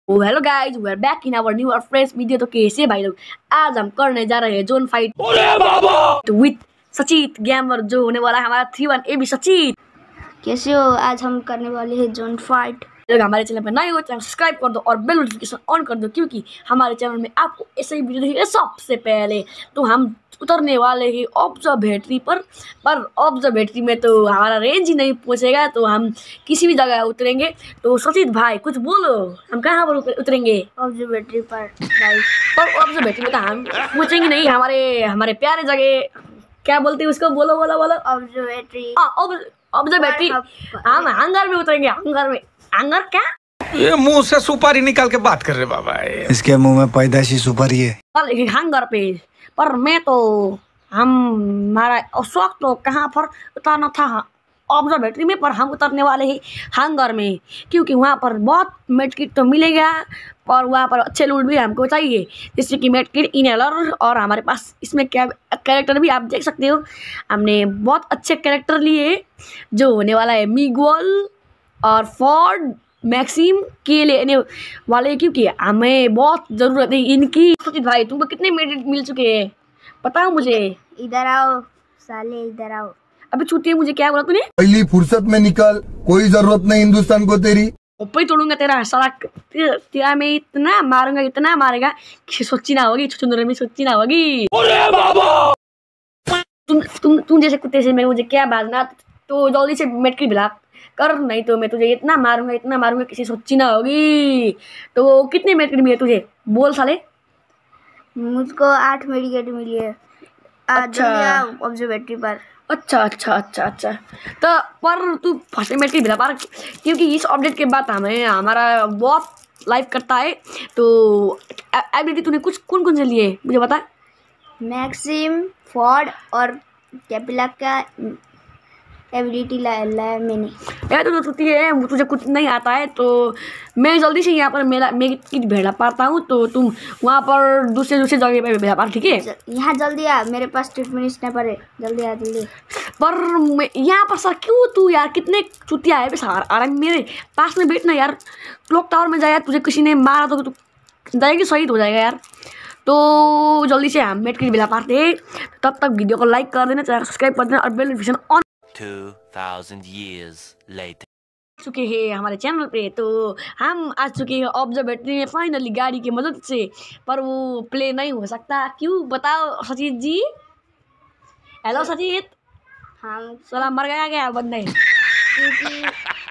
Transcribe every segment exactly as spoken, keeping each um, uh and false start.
O hello guys, we are back in our new और fresh video. तो कैसे भाई लोग, आज हम करने जा रहे हैं zone fight with Sachit gamer, जो होने वाला है हमारा three one A B. Sachit कैसे हो? आज हम करने वाले हैं जोन फाइट। अगर हमारे चैनल पर नए हो चैनल सब्सक्राइब कर दो और बेल नोटिफिकेशन ऑन कर दो, क्योंकि हमारे चैनल में आपको ऐसे ही वीडियो दिखेगा सबसे पहले। तो हम उतरने वाले हैं ऑब्जर्वेटरी पर पर ऑब्जर्वेटरी में तो हमारा रेंज ही नहीं पहुंचेगा, तो हम किसी भी जगह उतरेंगे। तो सचित भाई कुछ बोलो, हम कहाँ पर उतरेंगे? ऑब्जर्वेटरी पर भाई। पर ऑब्जर्वेटरी में तो हम पहुंचेंगे नहीं, हमारे हमारे प्यारे जगह क्या बोलते हैं उसको, बोलो बोलो बोलो। ऑब्जर्वेटरी ऑब्जर्वेटरी हम हंगर में उतरेंगे। हंगर में हंगर क्या? ये मुंह से सुपारी निकाल के बात कर रहे बाबा। इसके मुंह में पैदाइशी सुपारी है। पर हंगर पे पर मैं तो हम हमारा शौक तो कहाँ पर उतरना था, ऑब्जर्वेटरी में, पर हम उतरने वाले हैं हंगर में, क्योंकि वहाँ पर बहुत मेडकिट तो मिलेगा और वहाँ पर अच्छे लूट भी हमको चाहिए, जैसे कि मेडकिट, इनहेलर। और हमारे पास इसमें क्या कैरेक्टर भी आप देख सकते हो, हमने बहुत अच्छे कैरेक्टर लिए जो होने वाला है मिगुअल और फॉर्ड मैक्सिम के लेने वाले, क्योंकि हमें बहुत ज़रूरत है इनकी। सचित भाई तुमको कितने मेडकिट मिल चुके हैं बताओ मुझे। इधर आओ साले, इधर आओ। अबे छूती है, मुझे क्या बोला तूने? पहली फुर्सत में निकल, कोई जरूरत नहीं हिंदुस्तान को तेरी। ऊपर ही तोड़ूंगा तेरा सारा, तेरा मैं इतना मारूंगा, इतना मारेगा कि सोची ना होगी, छुछुंदर में सोची ना होगी। तुम तुम तुम जैसे कुत्ते से मैं मुझे क्या बाजना, तो जल्दी से मेडकिट भिला कर, नहीं तो मैं तुझे इतना मारूंगा इतना मारूंगा किसी सोची ना होगी। तो कितने मेडकिट मिले तुझे बोल साले? मुझको आठ मेडिकेट मिली है। अच्छा ऑब्जर्वेटरी पर। अच्छा अच्छा अच्छा अच्छा तो पर तू फर्स्ट मेडकिट भिला पार, क्योंकि इस अपडेट के बाद हमें हमारा बहुत लाइव करता है। तो एबिलिटी तूने कुछ कौन कौन से लिए मुझे बता। मैक्सिम, फॉर्ड और कैपिला का एबिलिटी लाया लाया मैंने। यार तो छुट्टी है, तुझे कुछ नहीं आता है, तो मैं जल्दी से यहाँ पर मेरा मैं किट भेजा पाता हूँ, तो तुम वहाँ पर दूसरे दूसरे जगह पर भेजा पा, ठीक है? यहाँ जल्दी आ, मेरे पास ट्रीटमेंट स्नैपर है, जल्दी आ जल्दी। पर मैं यहाँ पर सर क्यों तू यार, कितने छुट्टियाँ आए सर आराम मेरे पास में बैठना यार। क्लॉक टावर में जाए, तुझे किसी ने मारा तो तू जाएगी, शहीद हो जाएगा यार। तो जल्दी से हम मेड किट भेजा पाते, तब तक वीडियो को लाइक कर देना, चैनल सब्सक्राइब कर देना और bell notification on. two thousand years later. चुके हैं हमारे चैनल पे, तो हम आ चुके हैं ऑब्जर्वेटरी में फाइनली गाड़ी की मदद से, पर वो प्ले नहीं हो सकता। क्यों बताओ सचित जी? हेलो सचित। हाँ साला मर गया क्या बंदे? क्योंकि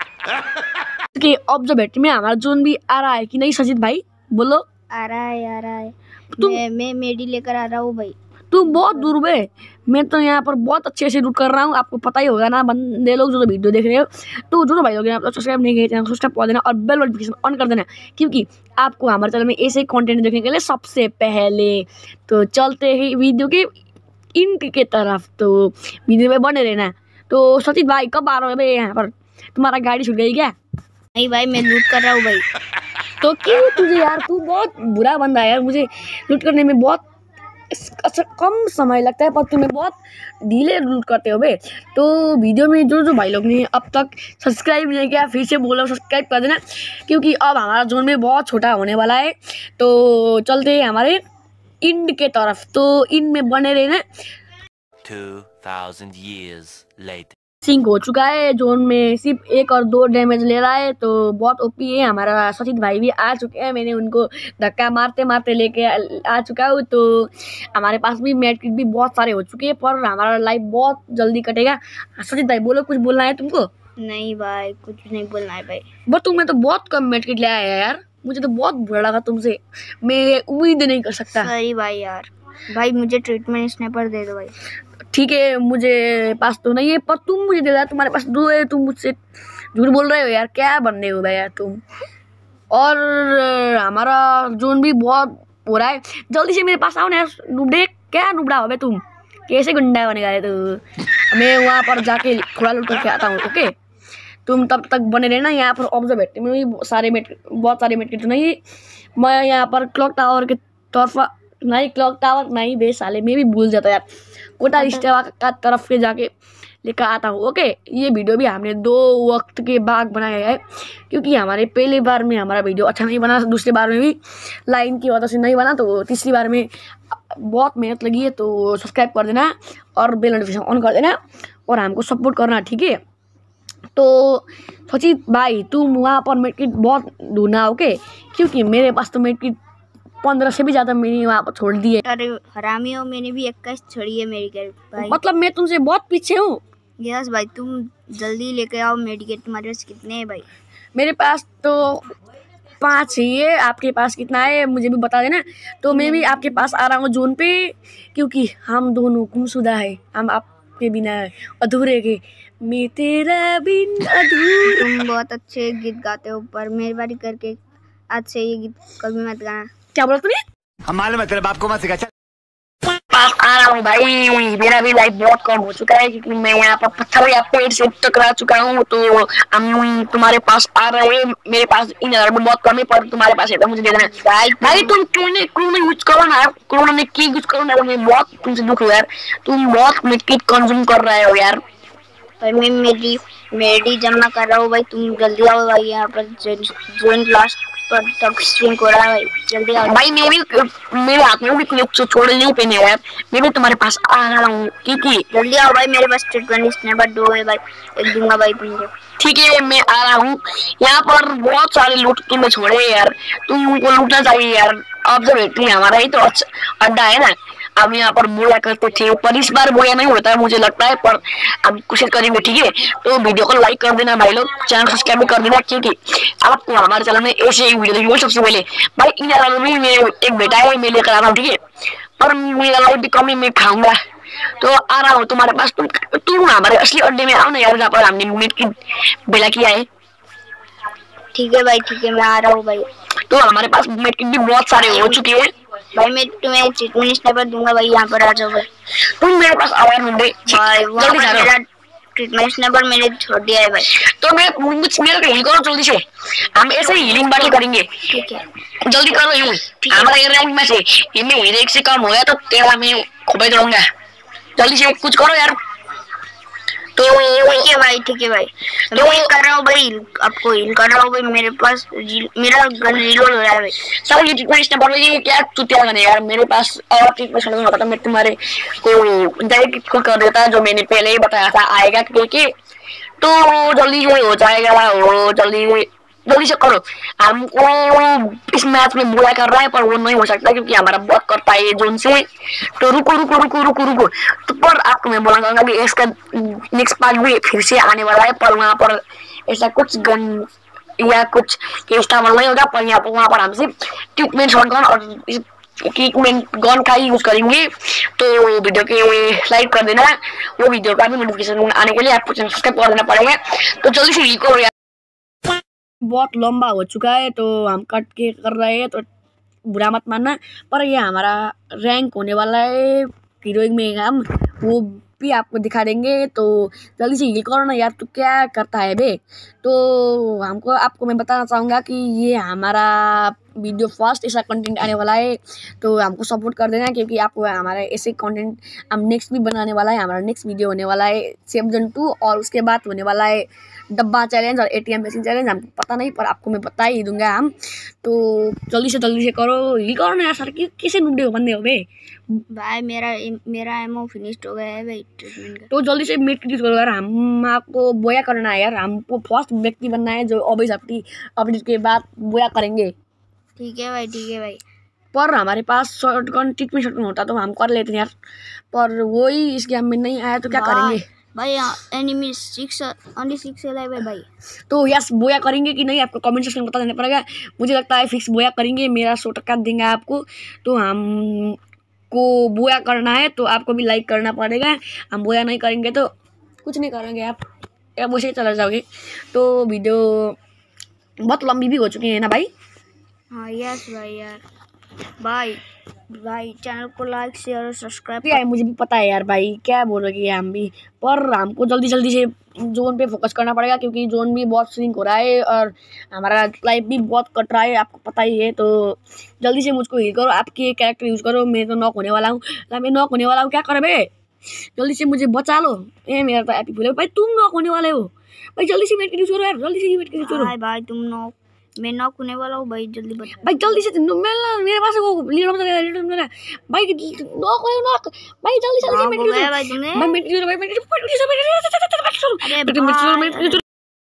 कि ऑब्जर्वेटरी में हमारा जोन भी आ रहा है कि नहीं सचित भाई बोलो? आ रहा है आ रहा है। तुम मैं मैं मेडी लेकर आ रहा हूँ भाई। तू बहुत दूर बे, मैं तो यहाँ पर बहुत अच्छे से लूट कर रहा हूँ, आपको पता ही होगा ना बंदे लोग जो तो वीडियो देख रहे हो। तो जो तो भाई लोग आप सब्सक्राइब नहीं किए चैनल सब्सक्राइब कर देना और बेल नोटिफिकेशन ऑन कर देना, क्योंकि आपको हमारे चैनल में ऐसे कंटेंट देखने के लिए सबसे पहले। तो चलते ही वीडियो के इंट के तरफ, तो वीडियो में बने रहना। तो सचित भाई कब आ रहे हो भाई यहाँ पर? तुम्हारा गाड़ी छूट गई क्या? नहीं भाई, मैं लूट कर रहा हूँ भाई। तो क्यों तुझे यार, तू बहुत बुरा बंदा है यार, मुझे लूट करने में बहुत अच्छा कम समय लगता है, पर तुम्हें बहुत ढीले लूट करते हो बे। तो वीडियो में जो जो भाई लोग ने अब तक सब्सक्राइब नहीं किया, फिर से बोलो सब्सक्राइब कर देना, क्योंकि अब हमारा जोन में बहुत छोटा होने वाला है। तो चलते हैं हमारे इंड के तरफ, तो इंड में बने रहना। Two thousand years later. Sync हो चुका है, जोन में सिर्फ एक और दो डैमेज ले रहा है, तो बहुत ओपी है। हमारा सचित भाई भी आ चुके हैं, मैंने उनको धक्का मारते मारते लेके आ चुका हूँ। तो हमारे पास भी मेड किट भी बहुत सारे हो चुके हैं, पर हमारा लाइफ बहुत जल्दी कटेगा। सचित भाई बोलो, कुछ बोलना है तुमको? नहीं भाई, कुछ नहीं बोलना है भाई। बट तुम्हें तो बहुत कम मेड किट ले आया यार, मुझे तो बहुत बुरा लगा तुमसे, मैं उम्मीद नहीं कर सकता। सॉरी भाई यार। भाई मुझे ट्रीटमेंट स्नैपर दे दो भाई। ठीक है, मुझे पास तो नहीं है, पर तुम मुझे दे दो, तुम्हारे पास दो है, तुम मुझसे झूठ बोल रहे हो यार, क्या बन रहे हो भाई यार तुम। और हमारा जोन भी बहुत हो रहा है, जल्दी से मेरे पास आओ ना यार। नुबड़े क्या नुबड़ा हो बे तुम, कैसे गुंडा बनेगा रे तू? मैं वहाँ पर जाके थोड़ा लूट करके आता हूँ, ओके? तुम तब तक बने रहना यहाँ पर ऑब्जर्वेटरी में भी सारे मेट बहुत सारे मेट तो नहीं, मैं यहाँ पर क्लॉक टावर के तरफ नहीं, क्लॉक टावर नहीं बे साले, मैं भी भूल जाता यार, कोटा रिश्तेवा का तरफ के जाके लेकर आता हूँ। ओके, ये वीडियो भी हमने दो वक्त के बाद बनाया है क्योंकि हमारे पहली बार में हमारा वीडियो अच्छा नहीं बना, दूसरी बार में भी लाइन की वजह से नहीं बना, तो तीसरी बार में बहुत मेहनत लगी है। तो सब्सक्राइब कर देना और बेल नोटिफिकेशन ऑन कर देना और हमको सपोर्ट करना, ठीक है। तो सचित भाई तुम वहाँ पर मेडकिट बहुत ढूंढना, ओके, क्योंकि मेरे पास तो मेडकिट पंद्रह से भी ज़्यादा मैंने वहाँ पर छोड़ दिए। अरे हरामी हो, मैंने भी इक्कीस छोड़ी है मेडिकेट भाई। मतलब मैं तुमसे बहुत पीछे हूँ। यस भाई, तुम जल्दी लेके आओ मेडिकेट। तुम्हारे पास कितने हैं भाई? मेरे पास तो पाँच ही है, आपके पास कितना है मुझे भी बता देना। तो मैं भी आपके पास आ रहा हूँ जोन पे, क्योंकि हम दोनों गुमशुदा है, हम आपके बिना अधूरे के। मैं तेरा बिन अधूरा। तुम बहुत अच्छे गीत गाते हो, पर मेहरबानी करके आज से ये गीत कभी मत गाना। क्या बोला तूने? हम मालूम है तेरे बाप को मत सिखा। चल पास आ रहा हूँ भाई, मेरा भी लाइफ बहुत कम हो चुका है क्योंकि मैं यहाँ पर पत्थर या पेड़ से टकरा चुका हूँ। तो हम तुम्हारे पास आ रहे हैं, मेरे पास इन हजार बहुत कम है, पर तुम्हारे पास है तो मुझे दे देना। भाई भाई तुम क्यों नहीं क्यों यूज करो ना, कोरोना में की यूज करो ना, मुझे बहुत तुमसे दुख हो यार। तुम बहुत मिट्टी कंज्यूम कर रहे हो यार। भाई मैं मेरी मेडी जमा कर रहा हूँ भाई, तुम जल्दी आओ भाई। यहाँ पर जोन लास्ट पर तक स्ट्रिंग हो रहा है भाई, जल्दी आओ भाई। मैं भी मेरे हाथ में भी कुछ छोड़े नहीं पहने यार, मैं भी तुम्हारे पास आ रहा हूँ क्योंकि जल्दी आओ भाई। मेरे पास ट्रीटमेंट स्नैपर दो है भाई, एक दूंगा भाई तुमको। ठीक है मैं आ रहा हूँ। यहाँ पर बहुत सारे लूट तुम्हें छोड़े यार, तुमको लूटना चाहिए यार। ऑब्जर्वेटरी हमारा ही तो अच्छा अड्डा है ना, हम यहाँ पर बोया करते थे, पर इस बार बोया नहीं होता है मुझे लगता है, पर हम कोशिश करेंगे, ठीक है। तो वीडियो को लाइक कर देना भाई लोग, चैनल सब्सक्राइब भी कर देना क्योंकि आपको हमारे चैनल में ऐसे ही वीडियो देखिए सबसे पहले। भाई इन चैनल में मेरे एक बेटा है, मैं लेकर आ रहा हूँ, ठीक है, पर मेरा लाइट भी कम ही मैं खाऊंगा। तो आ रहा हूँ तुम्हारे पास, तुम तुम हमारे असली अड्डे में आओ ना यार, जहाँ पर हमने मीट की बेला किया है। ठीक है भाई, ठीक है, मैं आ रहा हूँ भाई। तो हमारे पास मीट की भी बहुत सारे हो चुके हैं भाई, मैं तुम्हें ट्रीटमेंट स्नैपर दूंगा भाई, यहाँ पर आ जाओ भाई। तुम मेरे पास आवाज मुंडे भाई वहाँ जल्दी पर जा रहे हो। मेरा ट्रीटमेंट स्नैपर मैंने छोड़ दिया है भाई। तो मैं मुझ मेरे को हील करो जल्दी से, हम ऐसे ही हीलिंग बाकी करेंगे। ठीक है, जल्दी करो हील, हमारा ये रैंक में से ये में एक से कम हो गया तो तेरा मैं खुबे दूंगा। जल्दी से कुछ करो यार। तो ठीक है भाई, ठीक है भाई, तो मैं कर रहा हूँ भाई, आपको हील कर रहा हूँ भाई। मेरे पास मेरा गन रीलोड हो रहा है भाई। सब ये ट्रीटमेंट स्नैपर में ये क्या चुतिया गन है यार, मेरे पास और ट्रीटमेंट स्नैपर होता तो मैं तुम्हारे को डायरेक्ट खुद कर देता, जो मैंने पहले ही बताया था आएगा क्योंकि। तो जल्दी से हो जाएगा, वो जल्दी जल्दी से करो। हमको इस मैच में बुरा कर रहा है पर वो नहीं हो सकता क्योंकि हमारा बहुत करता है जोन से। तो रुको रुको रुको रुको रुको तो पर आपको मैं बोला चाहूंगा कि इसका नेक्स्ट पार्ट भी फिर से आने वाला है, पर वहाँ पर ऐसा कुछ गन या कुछ इस्तेमाल नहीं होगा, पर यहाँ पर वहाँ पर हम सिर्फ ट्रीटमेंट शॉटगन और ट्रीटमेंट गन का ही यूज करेंगे। तो वीडियो के लाइक कर देना, वो वीडियो का भी नोटिफिकेशन आने के लिए आपको चैनल सब्सक्राइब कर देना पड़ेगा। तो जल्दी से लीक करो यार, बहुत लंबा हो चुका है तो हम कट के कर रहे हैं, तो बुरा मत मानना। पर ये हमारा रैंक होने वाला है हीरोइक में, हम वो भी आपको दिखा देंगे। तो जल्दी से हील करो ना यार, तू क्या करता है बे। तो हमको आपको मैं बताना चाहूँगा कि ये हमारा वीडियो फर्स्ट ऐसा कंटेंट आने वाला है, तो हमको सपोर्ट कर देना क्योंकि आपको हमारा ऐसे कंटेंट हम नेक्स्ट भी बनाने वाला है। हमारा नेक्स्ट वीडियो होने वाला है सेफ जोन टू, और उसके बाद होने वाला है डब्बा चैलेंज और एटीएम मशीन चैलेंज, हमको पता नहीं पर आपको मैं बता ही दूंगा हम। तो जल्दी से जल्दी से करो, हील करो ना यार सर, कि किसे ढूंढे हो बंदे हो बे भाई। मेरा मेरा एमओ फिनिश्ड हो गया है भाई ट्रीटमेंट का। तो जल्दी से मेट यूज करो यार, हम आपको बोया करना है यार, हमको फर्स्ट व्यक्ति बनना है जो ऑब्वियस अपनी अपडेट के बाद बोया करेंगे। ठीक है भाई, ठीक है भाई, पर हमारे पास शॉटगन ट्रीटमेंट शॉटगन होता तो हम कर लेते हैं यार, पर वही इस गेम में नहीं आया तो क्या करेंगे भाई। एनिमी सिक्स ओनली सिक्स है भाई। तो यस बोया करेंगे कि नहीं आपको कमेंट सेक्शन में बता देना पड़ेगा। मुझे लगता है फिक्स बोया करेंगे, मेरा सौ टक्का देंगे आपको। तो हम को बोया करना है तो आपको भी लाइक करना पड़ेगा, हम बोया नहीं करेंगे तो कुछ नहीं करेंगे, आप अब वैसे चला जाओगे। तो वीडियो बहुत लंबी भी हो चुकी है ना भाई। हाँ यस भाई यार, भाई भाई चैनल को लाइक शेयर और सब्सक्राइब यार मुझे भी पता है यार भाई, क्या बोलोगे हम भी, पर हमको जल्दी जल्दी से जोन पे फोकस करना पड़ेगा क्योंकि जोन भी बहुत स्विंग हो रहा है और हमारा लाइफ भी बहुत कट रहा है, आपको पता ही है। तो जल्दी से मुझको हील करो, आपके कैरेक्टर यूज़ करो, मैं तो नॉक होने वाला हूँ, मैं नॉक होने वाला हूँ, क्या कर बे जल्दी से मुझे बचा लो। ए मेरा तो एपी फुल है भाई, तुम नॉक होने वाले हो भाई, जल्दी से इवेंट के न्यूज़ करो यार, जल्दी से इवेंट के न्यूज़ करो भाई भाई तुम नॉक, मैं नॉक होने वाला हूँ भाई, जल्दी बता भाई, जल्दी से मेरे मेरे पास वो लीडर में चला लीडर में भाई, नॉक हो नॉक भाई, जल्दी से जल्दी इवेंट गया भाई तुमने। भाई इवेंट करो भाई, इवेंट करो अरे भाई, भाई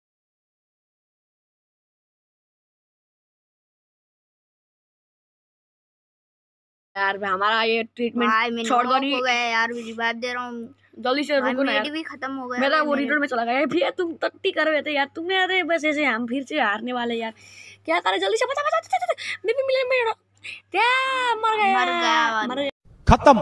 यार भाई हमारा ये भाई ट्रीटमेंट मैं छोड़ दो नॉक नहीं, हो गया यार, रिवाइव दे रहा हूँ जल्दी से भाई, रुको ना यार, मेडी भी खत्म हो गया मेरा भाई, वो मेरे- रीडर में चला गया भैया, तुम तट्टी कर रहे थे यार तुमने, अरे बस ऐसे हम फिर से हारने वाले यार, क्या करें, जल्दी से बता बता मैं भी मिले मेरा क्या मर गया मर गया मर गया खत्म,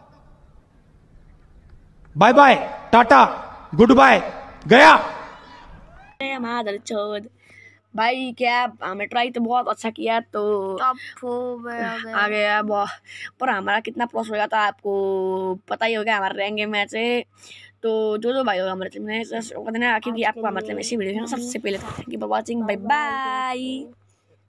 bye bye, tata, good bye, गया। मादर चोद भाई, क्या हमें ट्राई तो बहुत अच्छा किया, तो टॉप फोर आ गया आ गया बहुत, पर हमारा कितना प्लस हो गया था आपको पता ही होगा हमारे रैंक मैच है। तो जो जो भाई होगा हमारे टीम में, क्योंकि आपको हमारे टीम में ऐसी वीडियो है ना सबसे पहले, thank you for watching, bye bye.